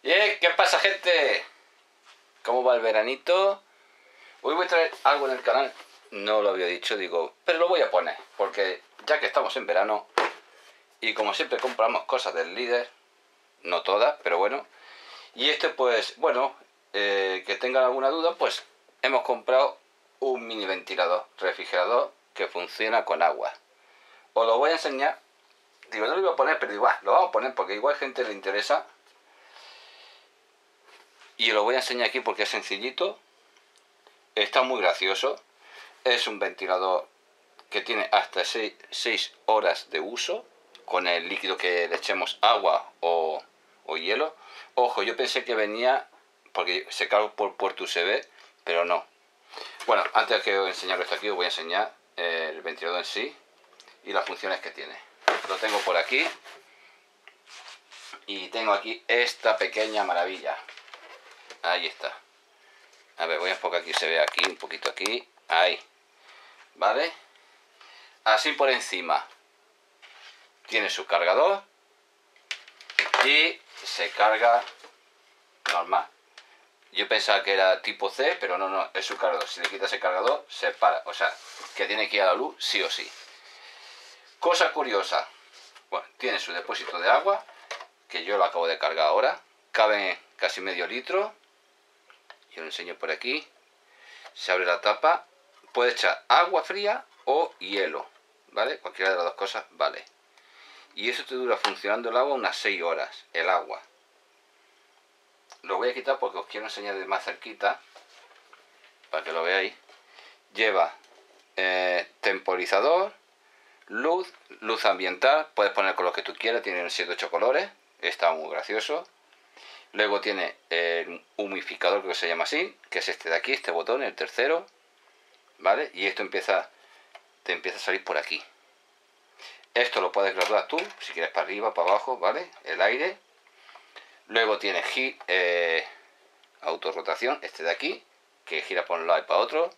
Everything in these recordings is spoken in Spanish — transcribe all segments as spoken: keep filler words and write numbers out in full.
Eh, ¿qué pasa, gente? ¿Cómo va el veranito? Hoy voy a traer algo en el canal. No lo había dicho, digo, pero lo voy a poner. Porque ya que estamos en verano y como siempre compramos cosas del líder, no todas, pero bueno. Y este pues, bueno, eh, que tengan alguna duda, pues hemos comprado un mini ventilador, refrigerador que funciona con agua. Os lo voy a enseñar. Digo, no lo iba a poner, pero digo, ah, lo vamos a poner porque igual a gente le interesa. Y lo voy a enseñar aquí porque es sencillito. Está muy gracioso. Es un ventilador que tiene hasta seis horas de uso. Con el líquido que le echemos agua o, o hielo. Ojo, yo pensé que venía porque se carga por puerto U S B, pero no. Bueno, antes de que os enseñaros esto aquí, os voy a enseñar el ventilador en sí y las funciones que tiene. Lo tengo por aquí. Y tengo aquí esta pequeña maravilla. Ahí está. A ver, voy a enfocar aquí, se ve aquí, un poquito aquí. Ahí. ¿Vale? Así por encima. Tiene su cargador. Y se carga normal. Yo pensaba que era tipo C, pero no, no, es su cargador. Si le quitas el cargador, se para. O sea, que tiene que ir a la luz sí o sí. Cosa curiosa. Bueno, tiene su depósito de agua, que yo lo acabo de cargar ahora. Cabe casi medio litro. Yo lo enseño por aquí. Se abre la tapa. Puede echar agua fría o hielo, ¿vale? Cualquiera de las dos cosas vale. Y eso te dura funcionando el agua unas seis horas, el agua. Lo voy a quitar porque os quiero enseñar de más cerquita, para que lo veáis. Lleva eh, temporizador, luz, luz ambiental. Puedes poner con lo que tú quieras, tiene siete ocho colores. Está muy gracioso. Luego tiene el humidificador, que se llama así, que es este de aquí, este botón, el tercero, ¿vale? Y esto empieza, te empieza a salir por aquí. Esto lo puedes graduar tú, si quieres para arriba, para abajo, ¿vale? El aire. Luego tiene eh, autorrotación, este de aquí, que gira por un lado y para otro.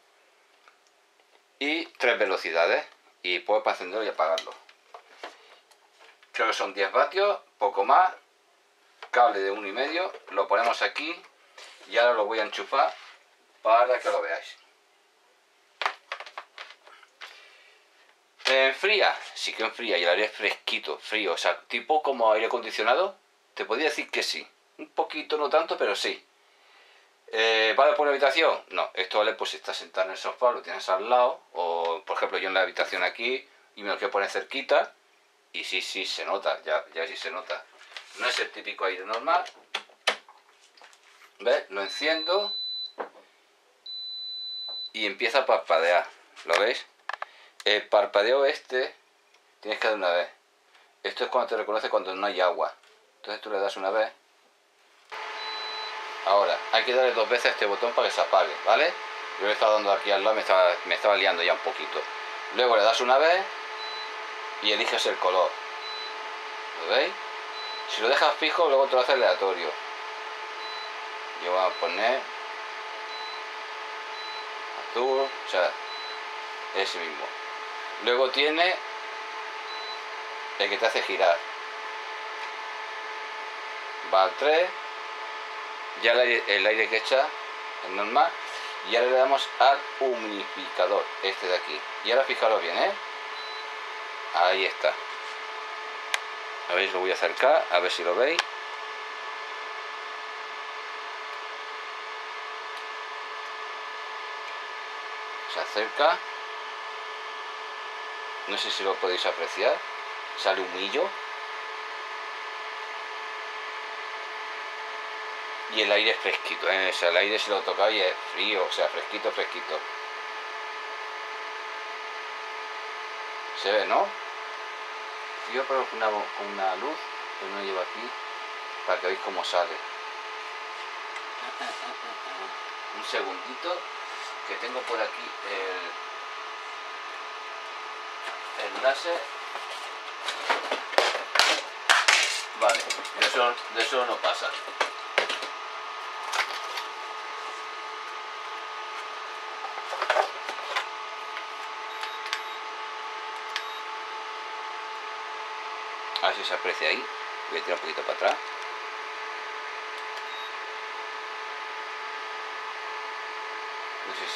Y tres velocidades. Y puedes para encenderlo y apagarlo. Creo que son diez vatios, poco más. Cable de uno y medio, lo ponemos aquí y ahora lo voy a enchufar para que lo veáis. Enfría, sí que enfría y el aire es fresquito, frío, o sea, tipo como aire acondicionado. Te podría decir que sí, un poquito, no tanto, pero sí. Eh, ¿Vale por la habitación? No, esto vale pues si estás sentado en el sofá, lo tienes al lado, o por ejemplo yo en la habitación aquí y me lo quiero poner cerquita y sí, sí se nota, ya, ya sí se nota. No es el típico aire normal. ¿Ves? Lo enciendo y empieza a parpadear. ¿Lo veis? El parpadeo este tienes que dar una vez. Esto es cuando te reconoce cuando no hay agua. Entonces tú le das una vez. Ahora, hay que darle dos veces a este botón para que se apague, ¿vale? Yo le estaba dando aquí al lado, me estaba, me estaba liando ya un poquito. Luego le das una vez y eliges el color. ¿Lo veis? Si lo dejas fijo, luego te lo hace aleatorio. Yo voy a poner azul, o sea, ese mismo. Luego tiene el que te hace girar. Va al tres. Ya el aire, el aire que echa es normal. Y ahora le damos al humidificador, este de aquí. Y ahora fijaros bien, ¿eh? Ahí está. A ver, lo voy a acercar, a ver si lo veis. Se acerca. No sé si lo podéis apreciar. Sale un humillo. Y el aire es fresquito, ¿eh? O sea, el aire si lo tocáis es frío, o sea, fresquito, fresquito. Se ve, ¿no? Yo pero con una, con una luz que no llevo aquí para que veáis cómo sale. Un segundito, que tengo por aquí el, el láser. Vale, de eso, de eso no pasa. A ver si se aprecia ahí. Voy a tirar un poquito para atrás.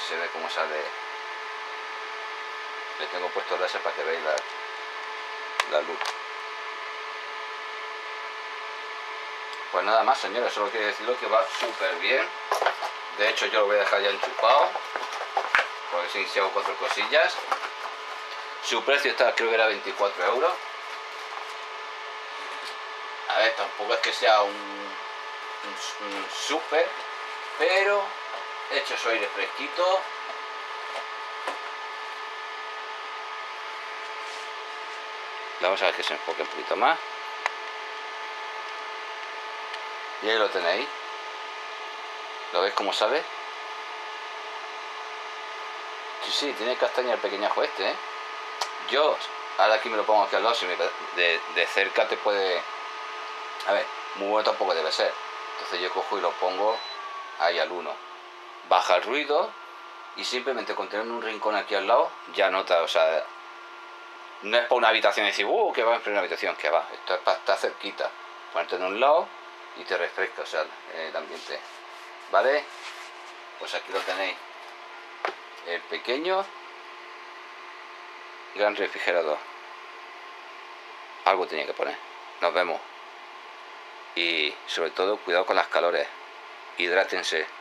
si se ve cómo sale. Le tengo puesto láser para que veáis la, la luz. Pues nada más, señores, solo quiero deciros que va súper bien. De hecho, yo lo voy a dejar ya enchufado, porque si hago cuatro cosillas. Su precio está, creo que era veinticuatro euros. A ver, tampoco es que sea un, un, un súper, pero hecho su aire fresquito. Vamos a ver que se enfoque un poquito más. Y ahí lo tenéis. ¿Lo veis cómo sale? Sí, sí, tiene castaña el pequeñajo este, ¿eh? Yo, ahora aquí me lo pongo aquí al lado, si me, de, de cerca te puede... A ver, muy bueno tampoco debe ser. Entonces yo cojo y lo pongo ahí al uno. Baja el ruido y simplemente con tener un rincón aquí al lado ya nota, o sea... No es para una habitación y decir, uh, que va en plena habitación, que va. Esto es para estar cerquita. Ponerte en un lado y te refresca, o sea, el ambiente. ¿Vale? Pues aquí lo tenéis. El pequeño gran refrigerador. Algo tenía que poner. Nos vemos. Y sobre todo, cuidado con las calores. Hidrátense.